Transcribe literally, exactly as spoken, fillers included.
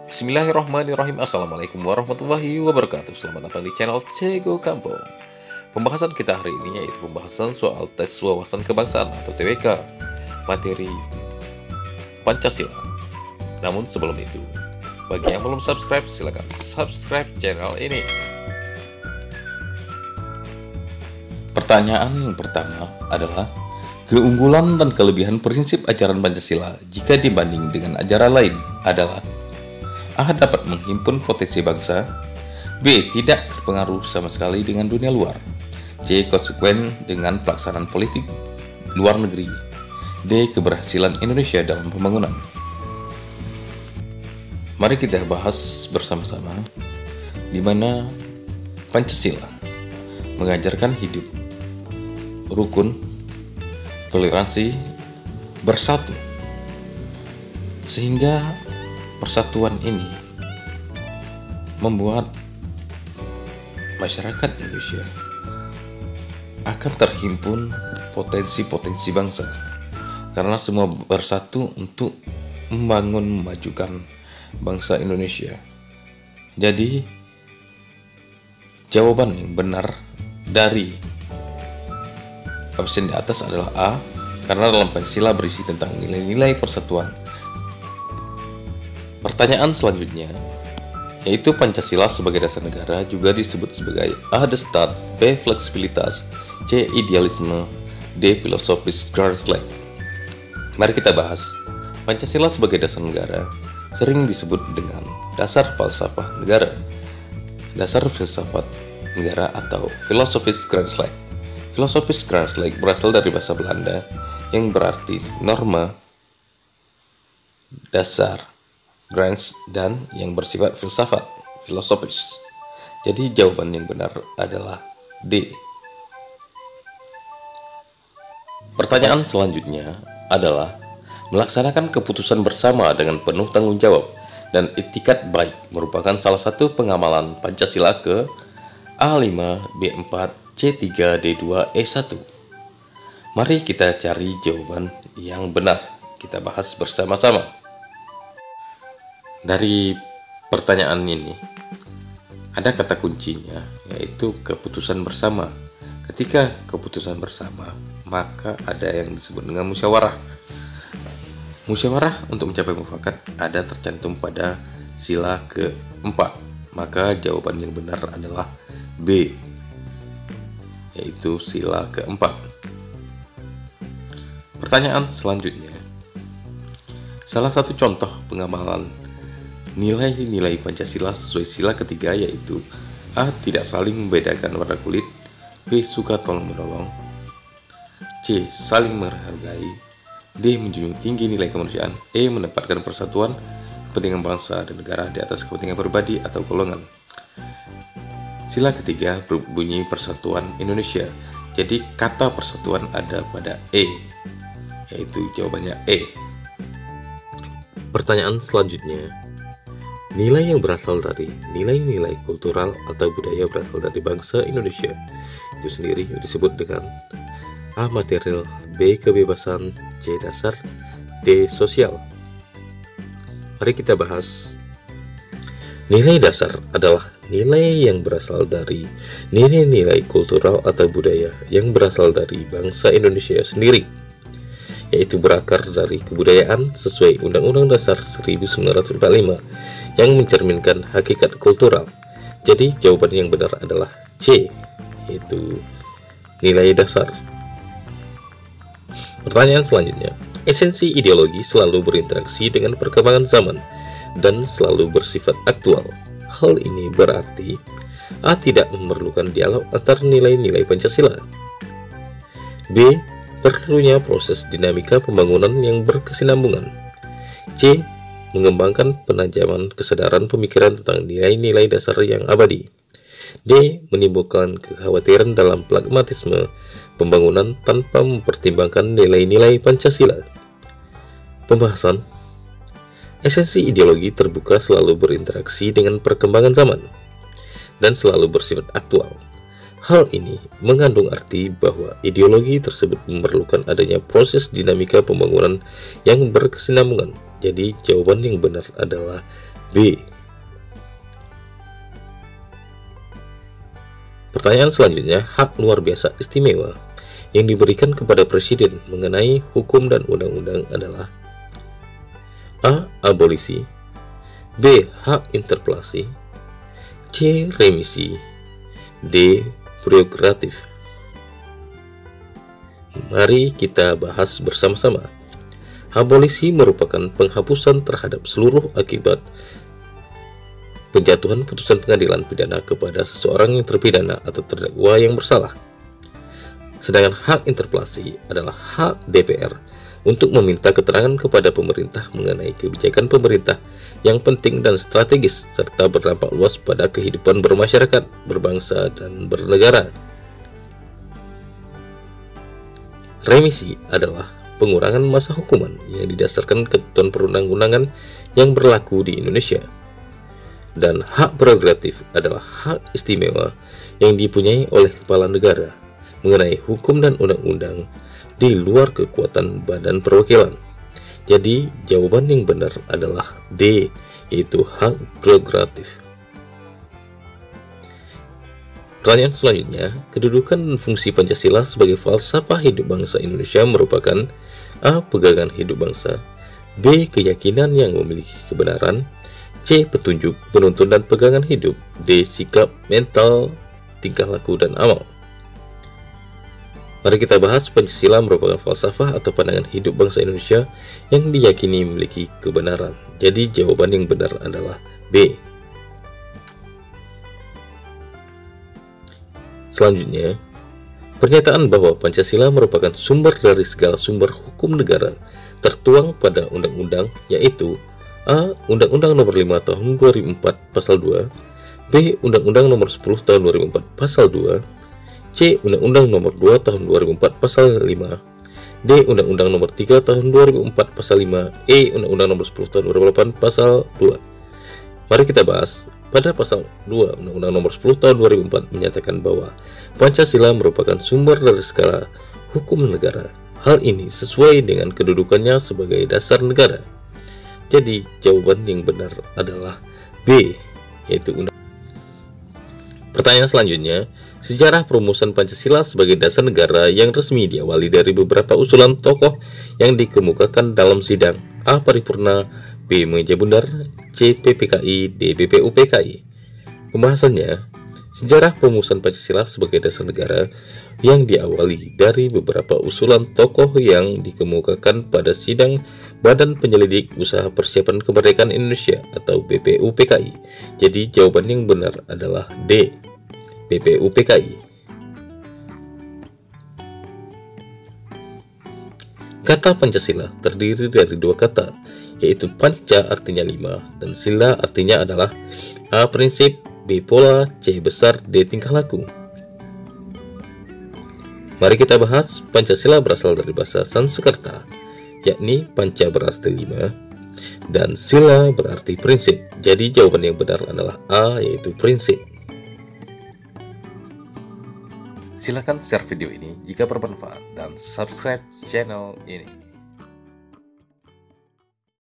Bismillahirrahmanirrahim. Assalamualaikum warahmatullahi wabarakatuh. Selamat datang di channel Cego Kampung. Pembahasan kita hari ini yaitu pembahasan soal tes wawasan kebangsaan atau T W K materi Pancasila. Namun sebelum itu, bagi yang belum subscribe, silakan subscribe channel ini. Pertanyaan yang pertama adalah keunggulan dan kelebihan prinsip ajaran Pancasila jika dibanding dengan ajaran lain adalah: A. Dapat menghimpun potensi bangsa. B. Tidak terpengaruh sama sekali dengan dunia luar. C. Konsekuen dengan pelaksanaan politik luar negeri. D. Keberhasilan Indonesia dalam pembangunan. Mari kita bahas bersama-sama di mana Pancasila mengajarkan hidup rukun, toleransi, bersatu, sehingga persatuan ini membuat masyarakat Indonesia akan terhimpun potensi-potensi bangsa, karena semua bersatu untuk membangun, memajukan bangsa Indonesia. Jadi jawaban yang benar dari opsi di atas adalah A, karena dalam Pancasila berisi tentang nilai-nilai persatuan. Pertanyaan selanjutnya yaitu Pancasila sebagai dasar negara juga disebut sebagai A. The Start, B. Fleksibilitas, C. Idealisme, D. Filosofis Grandslack. Mari kita bahas. Pancasila sebagai dasar negara sering disebut dengan dasar falsafah negara, dasar filsafat negara, atau Filosofis Grandslack. Filosofis Grandslack berasal dari bahasa Belanda yang berarti norma, dasar, Grants, dan yang bersifat filsafat, filosofis. Jadi jawaban yang benar adalah D. Pertanyaan selanjutnya adalah melaksanakan keputusan bersama dengan penuh tanggung jawab dan itikat baik merupakan salah satu pengamalan Pancasila ke A lima, B empat, C tiga, D dua, E satu. Mari kita cari jawaban yang benar. Kita bahas bersama-sama. Dari pertanyaan ini ada kata kuncinya, yaitu keputusan bersama. Ketika keputusan bersama, maka ada yang disebut dengan musyawarah. Musyawarah untuk mencapai mufakat ada tercantum pada sila keempat. Maka jawaban yang benar adalah B, yaitu sila keempat. Pertanyaan selanjutnya, salah satu contoh pengamalan nilai-nilai Pancasila sesuai sila ketiga yaitu A. Tidak saling membedakan warna kulit, B. Suka tolong-menolong, C. Saling menghargai, D. Menjunjung tinggi nilai kemanusiaan, E. Menempatkan persatuan kepentingan bangsa dan negara di atas kepentingan pribadi atau golongan. Sila ketiga berbunyi persatuan Indonesia. Jadi kata persatuan ada pada E, yaitu jawabannya E. Pertanyaan selanjutnya, nilai yang berasal dari nilai-nilai kultural atau budaya berasal dari bangsa Indonesia itu sendiri disebut dengan A. Material, B. Kebebasan, C. Dasar, D. Sosial. Mari kita bahas. Nilai dasar adalah nilai yang berasal dari nilai-nilai kultural atau budaya yang berasal dari bangsa Indonesia sendiri, yaitu berakar dari kebudayaan sesuai Undang-Undang Dasar seribu sembilan ratus empat puluh lima yang mencerminkan hakikat kultural. Jadi jawaban yang benar adalah C, yaitu nilai dasar. Pertanyaan selanjutnya, esensi ideologi selalu berinteraksi dengan perkembangan zaman dan selalu bersifat aktual. Hal ini berarti A. Tidak memerlukan dialog antar nilai-nilai Pancasila, B. Perlunya proses dinamika pembangunan yang berkesinambungan, C. Mengembangkan penajaman kesadaran pemikiran tentang nilai-nilai dasar yang abadi, D. Menimbulkan kekhawatiran dalam pragmatisme pembangunan tanpa mempertimbangkan nilai-nilai Pancasila. Pembahasan. Esensi ideologi terbuka selalu berinteraksi dengan perkembangan zaman dan selalu bersifat aktual. Hal ini mengandung arti bahwa ideologi tersebut memerlukan adanya proses dinamika pembangunan yang berkesinambungan Jadi jawaban yang benar adalah B. Pertanyaan selanjutnya, hak luar biasa istimewa yang diberikan kepada presiden mengenai hukum dan undang-undang adalah A. Abolisi, B. Hak interpelasi, C. Remisi, D. Prerogatif. Mari kita bahas bersama-sama. Abolisi merupakan penghapusan terhadap seluruh akibat penjatuhan putusan pengadilan pidana kepada seseorang yang terpidana atau terdakwa yang bersalah. Sedangkan hak interpelasi adalah hak D P R untuk meminta keterangan kepada pemerintah mengenai kebijakan pemerintah yang penting dan strategis serta berdampak luas pada kehidupan bermasyarakat, berbangsa, dan bernegara. Remisi adalah pengurangan masa hukuman yang didasarkan ketentuan perundang-undangan yang berlaku di Indonesia. Dan hak prerogatif adalah hak istimewa yang dipunyai oleh kepala negara mengenai hukum dan undang-undang di luar kekuatan badan perwakilan. Jadi jawaban yang benar adalah D, yaitu hak prerogatif. Pertanyaan selanjutnya, kedudukan dan fungsi Pancasila sebagai falsafah hidup bangsa Indonesia merupakan A. Pegangan hidup bangsa, B. Keyakinan yang memiliki kebenaran, C. Petunjuk, penuntun dan pegangan hidup, D. Sikap, mental, tingkah laku, dan amal. Mari kita bahas Pancasila merupakan falsafah atau pandangan hidup bangsa Indonesia yang diyakini memiliki kebenaran. Jadi jawaban yang benar adalah B. Selanjutnya, pernyataan bahwa Pancasila merupakan sumber dari segala sumber hukum negara tertuang pada undang-undang, yaitu A. Undang-Undang Nomor lima Tahun dua ribu empat Pasal dua, B. Undang-Undang Nomor sepuluh Tahun dua ribu empat Pasal dua, C. Undang-Undang Nomor dua Tahun dua ribu empat Pasal lima, D. Undang-Undang Nomor tiga Tahun dua ribu empat Pasal lima, E. Undang-Undang Nomor sepuluh Tahun dua ribu delapan Pasal dua. Mari kita bahas. Pada Pasal dua Undang-Undang Nomor sepuluh Tahun dua ribu empat menyatakan bahwa Pancasila merupakan sumber dari segala hukum negara. Hal ini sesuai dengan kedudukannya sebagai dasar negara. Jadi jawaban yang benar adalah B, yaitu undang. Pertanyaan selanjutnya, sejarah perumusan Pancasila sebagai dasar negara yang resmi diawali dari beberapa usulan tokoh yang dikemukakan dalam sidang. A. Paripurna, B. Meja Bundar, C. P P K I, D. B P U P K I. Pembahasannya, sejarah perumusan Pancasila sebagai dasar negara yang diawali dari beberapa usulan tokoh yang dikemukakan pada sidang Badan Penyelidik Usaha Persiapan Kemerdekaan Indonesia atau B P U P K I. Jadi jawaban yang benar adalah D, B P U P K I. Kata Pancasila terdiri dari dua kata, yaitu panca artinya lima dan sila artinya adalah A. Prinsip, B. Pola, C. Besar, D. Tingkah laku. Mari kita bahas. Pancasila berasal dari bahasa Sanskerta, yakni panca berarti lima dan sila berarti prinsip. Jadi jawaban yang benar adalah A, yaitu prinsip. Silakan share video ini jika bermanfaat dan subscribe channel ini.